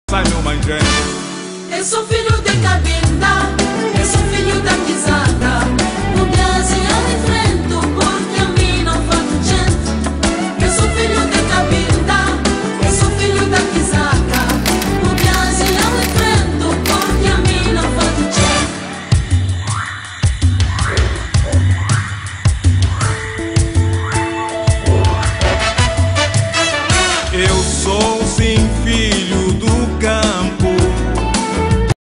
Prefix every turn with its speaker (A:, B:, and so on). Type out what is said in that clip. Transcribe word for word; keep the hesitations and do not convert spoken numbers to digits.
A: vai meu manjé.
B: Eu sou filho de Cabinda, eu sou filho da Quizada.